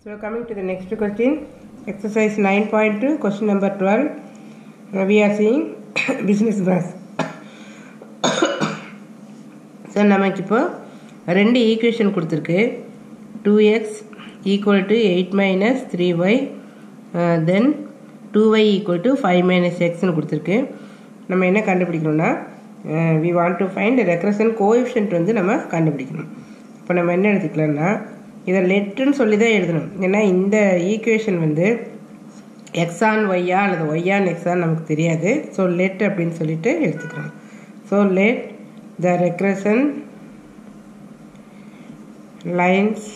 So coming to the next question, exercise 9.2, question number 12. We are seeing business maths. So நமக்கு இப்போ ரெண்டு equation கொடுத்துருக்கு. 2x equal to 8 minus 3y then 2y equal to 5 minus x னு கொடுத்துருக்கு. நம்ம என்ன கண்டுபிடிக்கணும்னா we want to find recursion coefficient வந்து நம்ம கண்டுபிடிக்கணும். இப்போ நம்ம என்ன எடுத்துக்கலாம்னா இதை லெட்டுன்னு சொல்லி தான் எழுதணும். ஏன்னா இந்த ஈக்குவேஷன் வந்து எக்ஸ் ஆன் ஒய்யா அல்லது ஒய் ஆன் எக்ஸான்னு நமக்கு தெரியாது. ஸோ லெட் அப்படின்னு சொல்லிட்டு எடுத்துக்கிறோம். So let the regression lines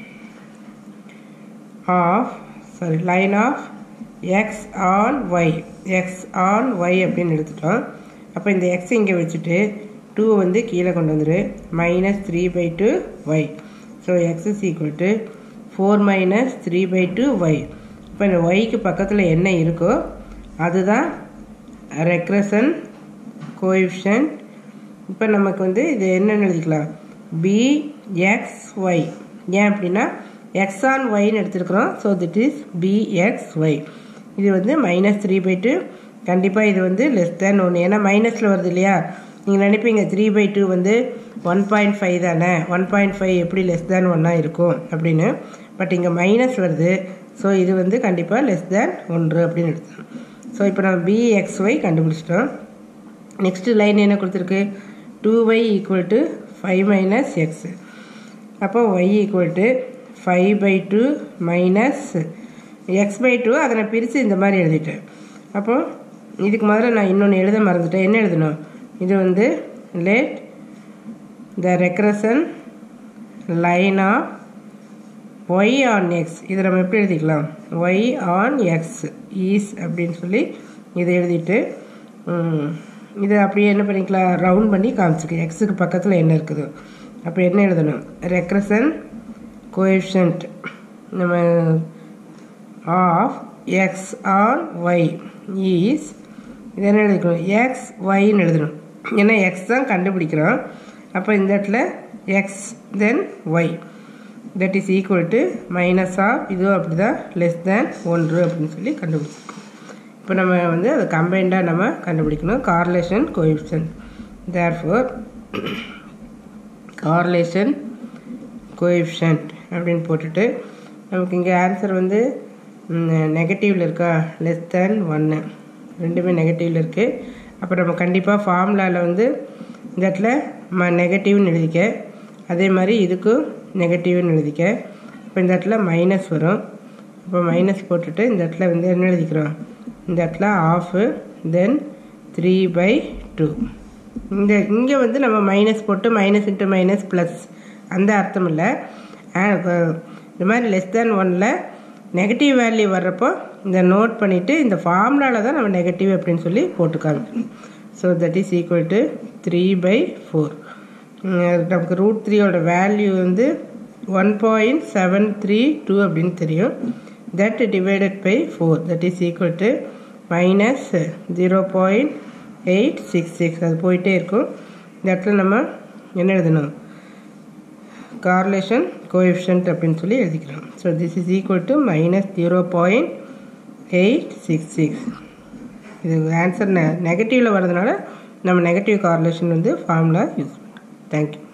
of line of X on Y அப்படின்னு எடுத்துட்டோம். அப்போ இந்த எக்ஸ் இங்கே வச்சுட்டு 2 வந்து கீழே கொண்டு வந்துரு -3/2y. So X is equal to 4 - 3/2y. இப்போ இந்த ஒய்க்கு பக்கத்தில் என்ன இருக்கோ அதுதான் ரெக்ரஷன் கோஎஃபிஷியன்ட். இப்போ நமக்கு வந்து இது என்னென்னு எழுதிக்கலாம், bxy. ஏன் அப்படின்னா எக்ஸ் ஆன் ஒய்ன்னு எடுத்துருக்குறோம். ஸோ திட் இஸ் bxy. இது வந்து -3/2. கண்டிப்பாக இது வந்து <1. ஏன்னா மைனஸில் வருது இல்லையா. நீங்கள் நினைப்பீங்க 3/2 வந்து 1.5 தானே, 1.5 எப்படி <1 இருக்கும் அப்படின்னு. பட் இங்கே மைனஸ் வருது. ஸோ இது வந்து கண்டிப்பாக <1 அப்படின்னு எடுத்தோம். ஸோ இப்போ நம்ம bxy கண்டுபிடிச்சிட்டோம். நெக்ஸ்ட்டு லைன் என்ன கொடுத்துருக்கு, 2y equal to 5 minus x. அப்போ y equal to 5/2 minus x/2. அதை நான் பிரித்து இந்த மாதிரி எழுதிட்டேன். அப்போது இதுக்கு முதல்ல நான் இன்னொன்று எழுத மறந்துட்டேன். என்ன எழுதணும், இது வந்து let the recursion line of y on x. இதை நம்ம எப்படி எழுதிக்கலாம், y on x is அப்படின்னு சொல்லி இதை எழுதிட்டு இதை அப்படியே என்ன பண்ணிக்கலாம், ரவுண்ட் பண்ணி காமிச்சிக்க எக்ஸுக்கு பக்கத்தில் என்ன இருக்குதோ. அப்போ என்ன எழுதணும், ரெக்ரஷன் கோஎஃபிஷியன்ட் நம்ம of X on Y is, இது என்ன எழுதிக்கணும், எக்ஸ் ஒய்ன்னு எழுதணும். ஏன்னா எக்ஸ் தான் கண்டுபிடிக்கிறோம். அப்போ இந்த இடத்துல X then Y that is equal to minus of இதுவும் அப்படி தான் <1 அப்படின்னு சொல்லி கண்டுபிடிச்சிருக்கோம். இப்போ நம்ம வந்து அதை கம்பைண்டாக நம்ம கண்டுபிடிக்கணும், correlation coefficient. Therefore correlation coefficient அப்படின்னு போட்டுட்டு நமக்கு இங்கே ஆன்சர் வந்து நெகட்டிவில் இருக்கா, <1. ரெண்டுமே நெகட்டிவில் இருக்குது. அப்போ நம்ம கண்டிப்பாக ஃபார்முலாவில் வந்து இந்த இடத்துல நெகட்டிவ்னு எழுதிக்க, அதே மாதிரி இதுக்கும் நெகட்டிவ்னு எழுதிக்க. இப்போ இந்த இடத்துல மைனஸ் வரும். இப்போ மைனஸ் போட்டுட்டு இந்த இடத்துல வந்து என்ன எழுதிக்கிறோம், இந்த இடத்துல ஆஃபு தென் 3/2. இங்கே வந்து நம்ம மைனஸ் போட்டு மைனஸ் இன்ட்டு மைனஸ் ப்ளஸ் அந்த அர்த்தம் இல்லை. இந்த மாதிரி <1ல் நெகட்டிவ் வேல்யூ வர்றப்போ இந்த நோட் பண்ணிவிட்டு இந்த ஃபார்முலாவில் தான் நம்ம நெகட்டிவ் அப்படின்னு சொல்லி போட்டு காமிக்கணும். So that is equal to 3/4. நமக்கு √3யோட வேல்யூ வந்து 1.732 அப்படின்னு தெரியும். That divided by 4 that is equal to -0.866. அது போயிட்டே இருக்கும். இந்த இடத்துல நம்ம என்ன எழுதணும், கார்லேஷன் கோஎஃபிஷியன்ட் அப்படின்னு சொல்லி எழுதிக்கிறோம். So this is equal to -0.866. இது ஆன்சர் நெகட்டிவில் வர்றதுனால நம்ம நெகட்டிவ் கார்லேஷன் வந்து ஃபார்முலா யூஸ் பண்ணுறோம். தேங்க்யூ.